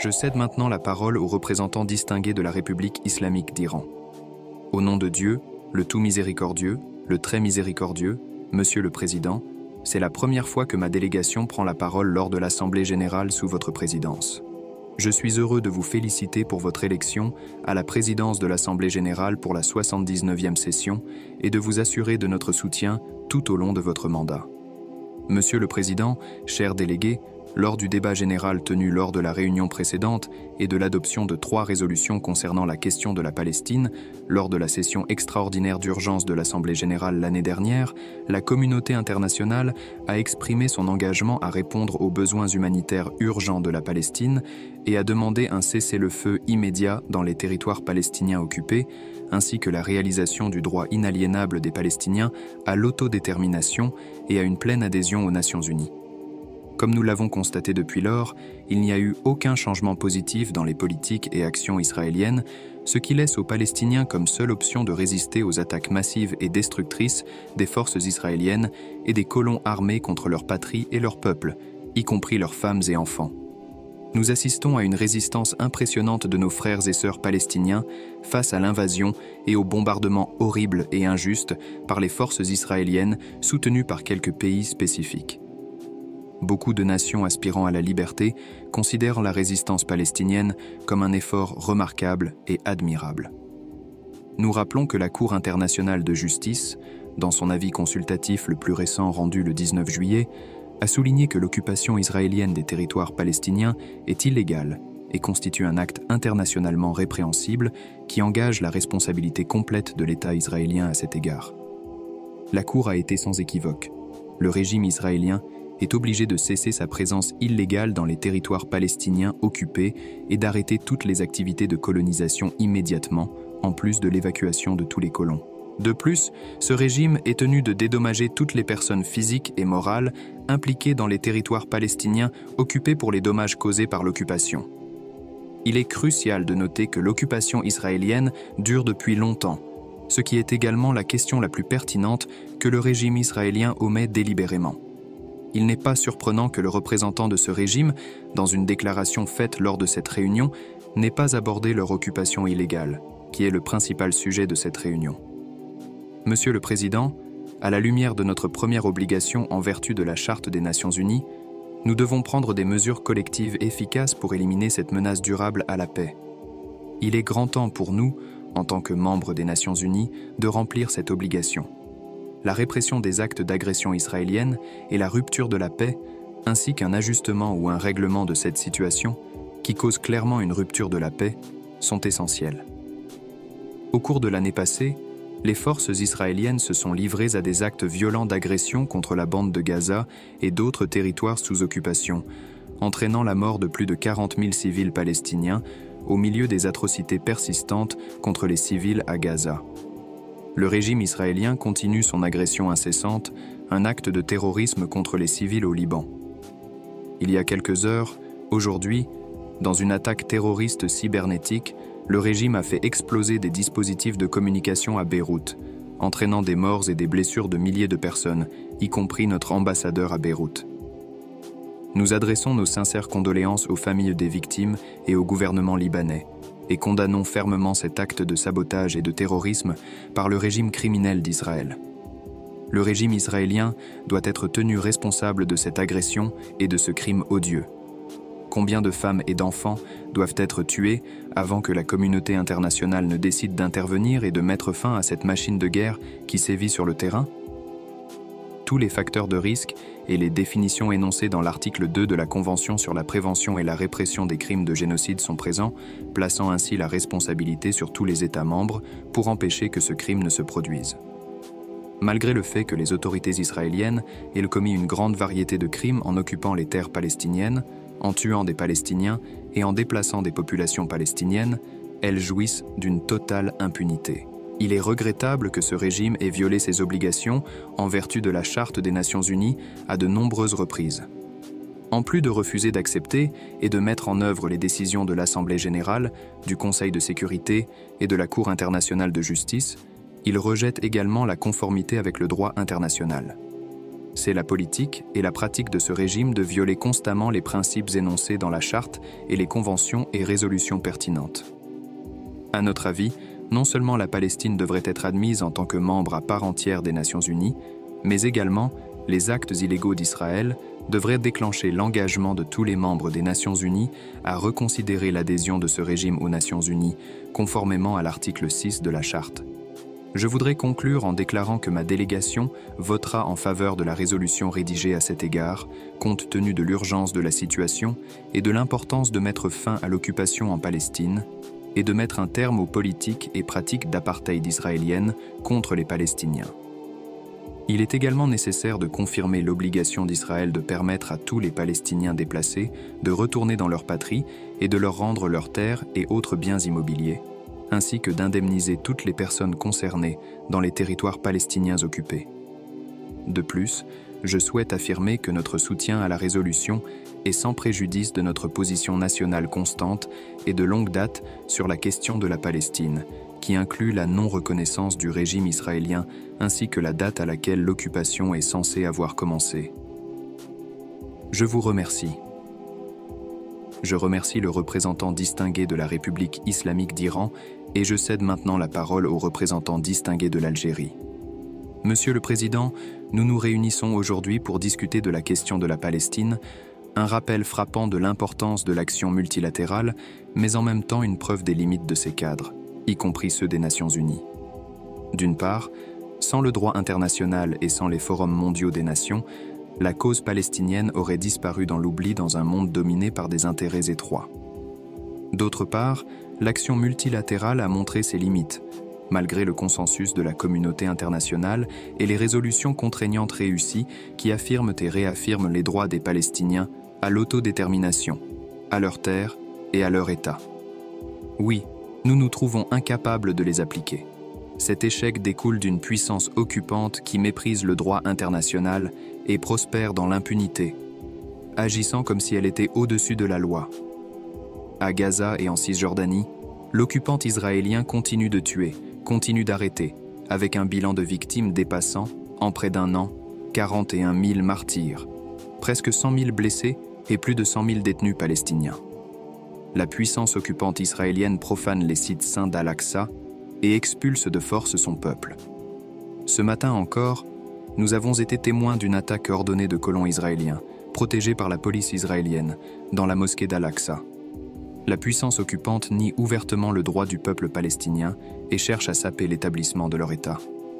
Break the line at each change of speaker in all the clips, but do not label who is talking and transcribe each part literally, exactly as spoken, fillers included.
Je cède maintenant la parole aux représentants distingués de la République islamique d'Iran. Au nom de Dieu, le tout miséricordieux, le très miséricordieux, Monsieur le Président, c'est la première fois que ma délégation prend la parole lors de l'Assemblée générale sous votre présidence. Je suis heureux de vous féliciter pour votre élection à la présidence de l'Assemblée générale pour la soixante-dix-neuvième session et de vous assurer de notre soutien tout au long de votre mandat. Monsieur le Président, chers délégués, lors du débat général tenu lors de la réunion précédente et de l'adoption de trois résolutions concernant la question de la Palestine, lors de la session extraordinaire d'urgence de l'Assemblée générale l'année dernière, la communauté internationale a exprimé son engagement à répondre aux besoins humanitaires urgents de la Palestine et a demandé un cessez-le-feu immédiat dans les territoires palestiniens occupés, ainsi que la réalisation du droit inaliénable des Palestiniens à l'autodétermination et à une pleine adhésion aux Nations unies. Comme nous l'avons constaté depuis lors, il n'y a eu aucun changement positif dans les politiques et actions israéliennes, ce qui laisse aux Palestiniens comme seule option de résister aux attaques massives et destructrices des forces israéliennes et des colons armés contre leur patrie et leur peuple, y compris leurs femmes et enfants. Nous assistons à une résistance impressionnante de nos frères et sœurs palestiniens face à l'invasion et au bombardement horrible et injuste par les forces israéliennes soutenues par quelques pays spécifiques. Beaucoup de nations aspirant à la liberté considèrent la résistance palestinienne comme un effort remarquable et admirable. Nous rappelons que la Cour internationale de justice, dans son avis consultatif le plus récent rendu le dix-neuf juillet, a souligné que l'occupation israélienne des territoires palestiniens est illégale et constitue un acte internationalement répréhensible qui engage la responsabilité complète de l'État israélien à cet égard. La Cour a été sans équivoque. Le régime israélien est obligé de cesser sa présence illégale dans les territoires palestiniens occupés et d'arrêter toutes les activités de colonisation immédiatement, en plus de l'évacuation de tous les colons. De plus, ce régime est tenu de dédommager toutes les personnes physiques et morales impliquées dans les territoires palestiniens occupés pour les dommages causés par l'occupation. Il est crucial de noter que l'occupation israélienne dure depuis longtemps, ce qui est également la question la plus pertinente que le régime israélien omet délibérément. Il n'est pas surprenant que le représentant de ce régime, dans une déclaration faite lors de cette réunion, n'ait pas abordé leur occupation illégale, qui est le principal sujet de cette réunion. Monsieur le Président, à la lumière de notre première obligation en vertu de la Charte des Nations Unies, nous devons prendre des mesures collectives efficaces pour éliminer cette menace durable à la paix. Il est grand temps pour nous, en tant que membres des Nations Unies, de remplir cette obligation. La répression des actes d'agression israélienne et la rupture de la paix, ainsi qu'un ajustement ou un règlement de cette situation, qui cause clairement une rupture de la paix, sont essentiels. Au cours de l'année passée, les forces israéliennes se sont livrées à des actes violents d'agression contre la bande de Gaza et d'autres territoires sous occupation, entraînant la mort de plus de quarante mille civils palestiniens au milieu des atrocités persistantes contre les civils à Gaza. Le régime israélien continue son agression incessante, un acte de terrorisme contre les civils au Liban. Il y a quelques heures, aujourd'hui, dans une attaque terroriste cybernétique, le régime a fait exploser des dispositifs de communication à Beyrouth, entraînant des morts et des blessures de milliers de personnes, y compris notre ambassadeur à Beyrouth. Nous adressons nos sincères condoléances aux familles des victimes et au gouvernement libanais, et condamnons fermement cet acte de sabotage et de terrorisme par le régime criminel d'Israël. Le régime israélien doit être tenu responsable de cette agression et de ce crime odieux. Combien de femmes et d'enfants doivent être tués avant que la communauté internationale ne décide d'intervenir et de mettre fin à cette machine de guerre qui sévit sur le terrain ? Tous les facteurs de risque et les définitions énoncées dans l'article deux de la Convention sur la prévention et la répression des crimes de génocide sont présents, plaçant ainsi la responsabilité sur tous les États membres pour empêcher que ce crime ne se produise. Malgré le fait que les autorités israéliennes aient commis une grande variété de crimes en occupant les terres palestiniennes, en tuant des Palestiniens et en déplaçant des populations palestiniennes, elles jouissent d'une totale impunité. Il est regrettable que ce régime ait violé ses obligations en vertu de la Charte des Nations Unies à de nombreuses reprises. En plus de refuser d'accepter et de mettre en œuvre les décisions de l'Assemblée générale, du Conseil de sécurité et de la Cour internationale de justice, il rejette également la conformité avec le droit international. C'est la politique et la pratique de ce régime de violer constamment les principes énoncés dans la Charte et les conventions et résolutions pertinentes. À notre avis, non seulement la Palestine devrait être admise en tant que membre à part entière des Nations Unies, mais également les actes illégaux d'Israël devraient déclencher l'engagement de tous les membres des Nations Unies à reconsidérer l'adhésion de ce régime aux Nations Unies, conformément à l'article six de la Charte. Je voudrais conclure en déclarant que ma délégation votera en faveur de la résolution rédigée à cet égard, compte tenu de l'urgence de la situation et de l'importance de mettre fin à l'occupation en Palestine et de mettre un terme aux politiques et pratiques d'apartheid israéliennes contre les Palestiniens. Il est également nécessaire de confirmer l'obligation d'Israël de permettre à tous les Palestiniens déplacés de retourner dans leur patrie et de leur rendre leurs terres et autres biens immobiliers, ainsi que d'indemniser toutes les personnes concernées dans les territoires palestiniens occupés. De plus, je souhaite affirmer que notre soutien à la résolution est sans préjudice de notre position nationale constante et de longue date sur la question de la Palestine, qui inclut la non-reconnaissance du régime israélien ainsi que la date à laquelle l'occupation est censée avoir commencé. Je vous remercie. Je remercie le représentant distingué de la République islamique d'Iran et je cède maintenant la parole au représentant distingué de l'Algérie. Monsieur le Président, nous nous réunissons aujourd'hui pour discuter de la question de la Palestine, un rappel frappant de l'importance de l'action multilatérale, mais en même temps une preuve des limites de ces cadres, y compris ceux des Nations Unies. D'une part, sans le droit international et sans les forums mondiaux des nations, la cause palestinienne aurait disparu dans l'oubli dans un monde dominé par des intérêts étroits. D'autre part, l'action multilatérale a montré ses limites, malgré le consensus de la communauté internationale et les résolutions contraignantes réussies qui affirment et réaffirment les droits des Palestiniens à l'autodétermination, à leurs terres et à leur État. Oui, nous nous trouvons incapables de les appliquer. Cet échec découle d'une puissance occupante qui méprise le droit international et prospère dans l'impunité, agissant comme si elle était au-dessus de la loi. À Gaza et en Cisjordanie, l'occupant israélien continue de tuer, continue d'arrêter, avec un bilan de victimes dépassant, en près d'un an, quarante et un mille martyrs, presque cent mille blessés et plus de cent mille détenus palestiniens. La puissance occupante israélienne profane les sites saints d'Al-Aqsa et expulse de force son peuple. Ce matin encore, nous avons été témoins d'une attaque ordonnée de colons israéliens, protégés par la police israélienne, dans la mosquée d'Al-Aqsa. La puissance occupante nie ouvertement le droit du peuple palestinien et cherche à saper l'établissement de leur État.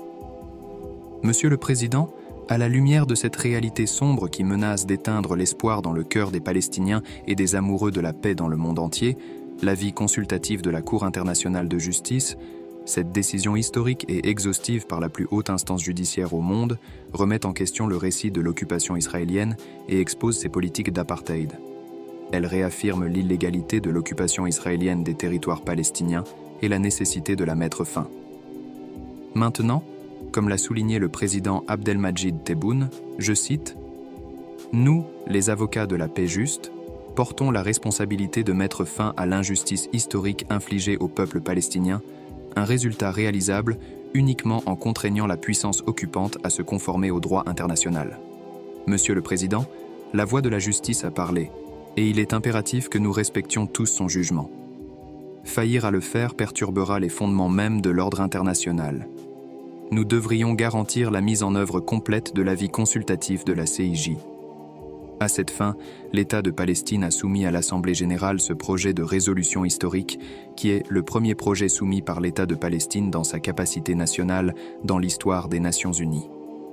Monsieur le Président, à la lumière de cette réalité sombre qui menace d'éteindre l'espoir dans le cœur des Palestiniens et des amoureux de la paix dans le monde entier, l'avis consultatif de la Cour internationale de justice, cette décision historique et exhaustive par la plus haute instance judiciaire au monde, remet en question le récit de l'occupation israélienne et expose ses politiques d'apartheid. Elle réaffirme l'illégalité de l'occupation israélienne des territoires palestiniens et la nécessité de la mettre fin. Maintenant, comme l'a souligné le président Abdelmadjid Tebboune, je cite « Nous, les avocats de la paix juste, portons la responsabilité de mettre fin à l'injustice historique infligée au peuple palestinien, un résultat réalisable uniquement en contraignant la puissance occupante à se conformer au droit international. Monsieur le Président, la voix de la justice a parlé, et il est impératif que nous respections tous son jugement. Faillir à le faire perturbera les fondements mêmes de l'ordre international. Nous devrions garantir la mise en œuvre complète de l'avis consultatif de la C I J. À cette fin, l'État de Palestine a soumis à l'Assemblée générale ce projet de résolution historique qui est le premier projet soumis par l'État de Palestine dans sa capacité nationale dans l'histoire des Nations Unies.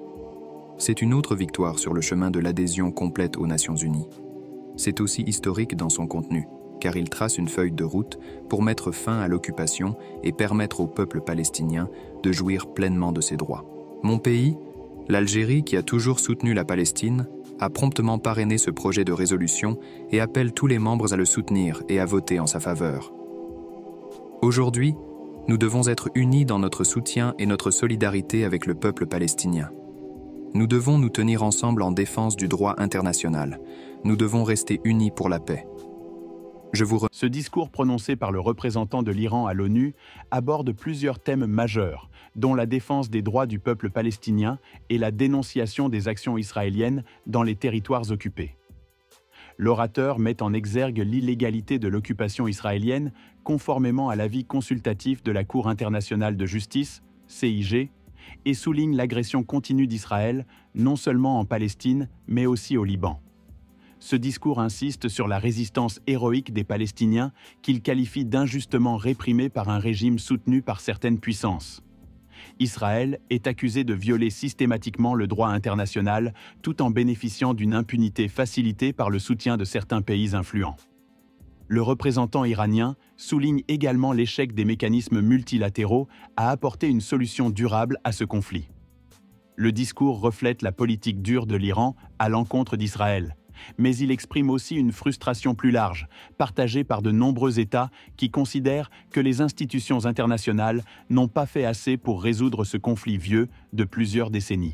C'est une autre victoire sur le chemin de l'adhésion complète aux Nations Unies. C'est aussi historique dans son contenu, car il trace une feuille de route pour mettre fin à l'occupation et permettre au peuple palestinien de jouir pleinement de ses droits. Mon pays, l'Algérie, qui a toujours soutenu la Palestine, a promptement parrainé ce projet de résolution et appelle tous les membres à le soutenir et à voter en sa faveur. Aujourd'hui, nous devons être unis dans notre soutien et notre solidarité avec le peuple palestinien. Nous devons nous tenir ensemble en défense du droit international. Nous devons rester unis pour la paix. Je vous
Ce discours prononcé par le représentant de l'Iran à l'ONU aborde plusieurs thèmes majeurs, dont la défense des droits du peuple palestinien et la dénonciation des actions israéliennes dans les territoires occupés. L'orateur met en exergue l'illégalité de l'occupation israélienne conformément à l'avis consultatif de la Cour internationale de justice, C I G, et souligne l'agression continue d'Israël, non seulement en Palestine, mais aussi au Liban. Ce discours insiste sur la résistance héroïque des Palestiniens qu'il qualifie d'injustement réprimée par un régime soutenu par certaines puissances. Israël est accusé de violer systématiquement le droit international tout en bénéficiant d'une impunité facilitée par le soutien de certains pays influents. Le représentant iranien souligne également l'échec des mécanismes multilatéraux à apporter une solution durable à ce conflit. Le discours reflète la politique dure de l'Iran à l'encontre d'Israël, mais il exprime aussi une frustration plus large, partagée par de nombreux États qui considèrent que les institutions internationales n'ont pas fait assez pour résoudre ce conflit vieux de plusieurs décennies.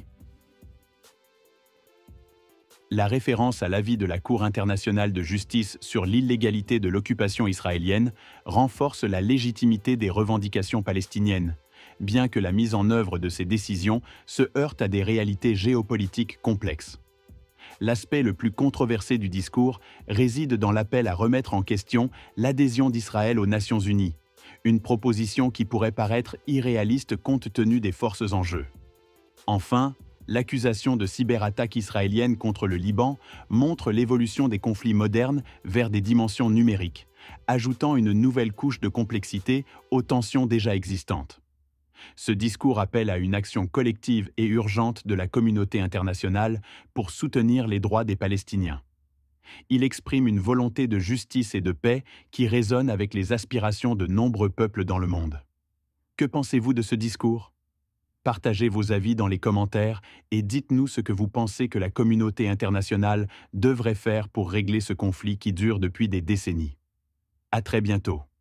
La référence à l'avis de la Cour internationale de justice sur l'illégalité de l'occupation israélienne renforce la légitimité des revendications palestiniennes, bien que la mise en œuvre de ces décisions se heurte à des réalités géopolitiques complexes. L'aspect le plus controversé du discours réside dans l'appel à remettre en question l'adhésion d'Israël aux Nations Unies, une proposition qui pourrait paraître irréaliste compte tenu des forces en jeu. Enfin, l'accusation de cyberattaques israéliennes contre le Liban montre l'évolution des conflits modernes vers des dimensions numériques, ajoutant une nouvelle couche de complexité aux tensions déjà existantes. Ce discours appelle à une action collective et urgente de la communauté internationale pour soutenir les droits des Palestiniens. Il exprime une volonté de justice et de paix qui résonne avec les aspirations de nombreux peuples dans le monde. Que pensez-vous de ce discours ? Partagez vos avis dans les commentaires et dites-nous ce que vous pensez que la communauté internationale devrait faire pour régler ce conflit qui dure depuis des décennies. À très bientôt.